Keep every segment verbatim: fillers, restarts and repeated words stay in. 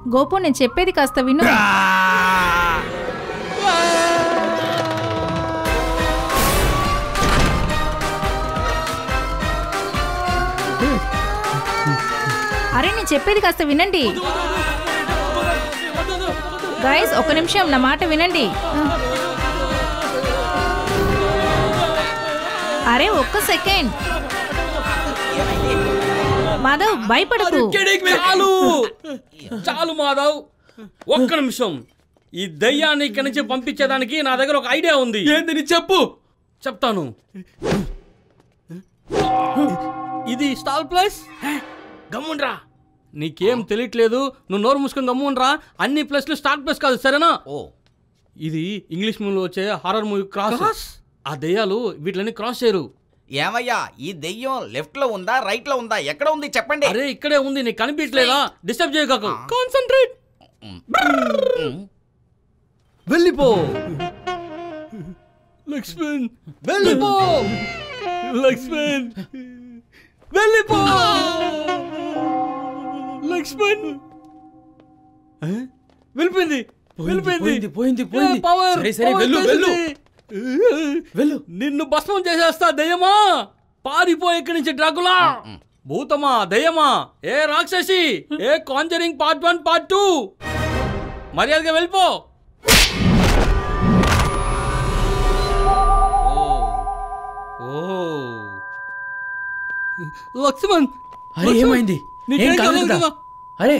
గోపు నేను చెప్పేది కాస్త విను. అరే నేను చెప్పేది కాస్త వినండి గైస్, ఒక నిమిషం నా మాట వినండి. అరే ఒక్క సెకండ్ మాధవ్, భయపడకు. చాలు చాలు మాధవ్, ఒక్క నిమిషం. ఈ దయ్యాన్ని ఇక్కడి నుంచి పంపించేదానికి నా దగ్గర ఒక ఐడియా ఉంది. ఏంటి చెప్పు. చెప్తాను. ఇది స్టాల్ ప్లేస్. గమ్ముండ్రా, నీకేం తెలియట్లేదు. నువ్వు నోరు మూసుకొని గమ్ముండ్రా. అన్ని ప్లేస్లు స్టార్ట్ ప్లేస్ కాదు, సరేనా? ఓ ఇది ఇంగ్లీష్ మూవీలో వచ్చే హారర్ మూవీ క్రాస్. ఆ దయ్యాలు వీటిని క్రాస్ చేయరు. ఏమయ్యా, ఈ దెయ్యం లెఫ్ట్ లో ఉందా రైట్ లో ఉందా, ఎక్కడ ఉంది చెప్పండి. అరే ఇక్కడే ఉంది, నీకు కనిపించలేదా? డిస్టర్బ్ చేయకు, కాన్సంట్రేట్. వెళ్ళిపో లక్ష్మణ్, వెళ్ళిపో లక్ష్మణ్, వెళ్ళిపో లక్ష్మణ్. వెళ్ళిపోయింది వెళ్ళిపోయింది పోయింది పోయింది. సరే సరే వెళ్ళు వెళ్ళు వెళ్ళు. నిన్ను భస్మం చేసేస్తా దయ్యమా. పారిపో ఇక్కడి నుంచి డ్రాకులా. భూతమా దయ్యమా, ఏ రాక్షసి, ఏ conjuring part one part two, మర్యాదగా వెళ్ళిపో. లక్ష్మణ్, అరే ఏమైంది? అరే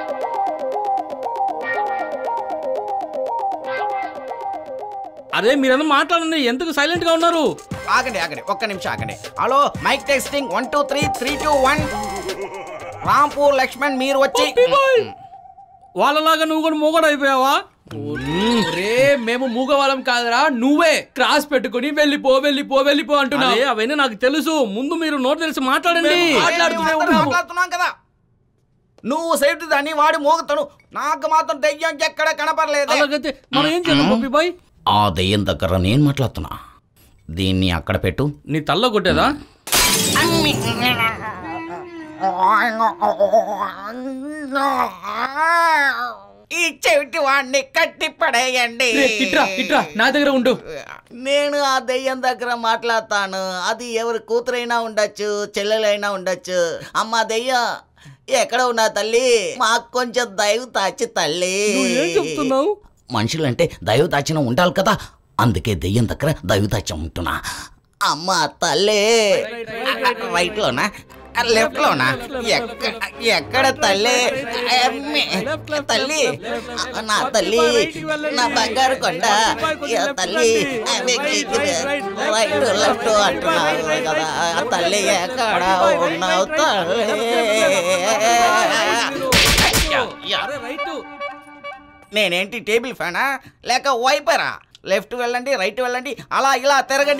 అరే మీరన్నా మాట్లాడండి, ఎందుకు సైలెంట్ గా ఉన్నారు? ఆగండి ఆగండి ఒక్క నిమిషం ఆగండి. Hello mike testing one two three three two one. Rampur Laxman మీరు వచ్చి. వాళ్ళలాగా నువ్వు కూడా మూగడు అయిపోయావా? రే మేము మూగవాళ్ళం కాదురా, నువ్వే క్రాస్ పెట్టుకుని వెళ్ళిపో వెళ్ళిపో వెళ్ళిపో అంటున్నావు. అవన్నీ నాకు తెలుసు, ముందు మీరు నోట్ తెలిసి మాట్లాడండి. మాట్లాడుతున్నాం కదా. నువ్వు సేఫ్టీ దాన్ని వాడి మోగుతాను, నాకు మాత్రం దెయ్యం ఎక్కడ కనపడలేదు. మనం ఏం చేద్దాం పప్పి బాయ్? ఆ దెయ్యం దగ్గర నేను మాట్లాడుతున్నా, దీన్ని అక్కడ పెట్టు. నీ తల్ల కొట్టేదా? ఈ చెవిటి వాడిని కట్టి పడేయండి. ఇట్రా ఇట్రా నా దగ్గర ఉండు. నేను ఆ దెయ్యం దగ్గర మాట్లాడతాను. అది ఎవరి కూతురైనా ఉండొచ్చు, చెల్లెలైనా ఉండొచ్చు. అమ్మ దెయ్యం ఎక్కడ ఉన్నా తల్లి, మాకు కొంచెం దైవ తాచి తల్లి. చెప్తున్నావు? మనుషులంటే దైవ దాచిన ఉండాలి కదా, అందుకే దెయ్యం దగ్గర దైవ దాచి ఉంటున్నా. అమ్మ తల్లి, రైట్ లోనా లెఫ్ట్ లోనా, ఎక్కడ తల్లి? తల్లి నా తల్లి, నా బంగారు కొండ తల్లి. రైట్ లెఫ్ట్ అంటున్నావు కదా తల్లి, ఎక్కడ ఉన్నావు తల్లి? నేనేంటి టేబుల్ ఫ్యానా లేక వైపరా? లెఫ్ట్ వెళ్ళండి రైట్ వెళ్ళండి, అలా ఇలా తిరగండి.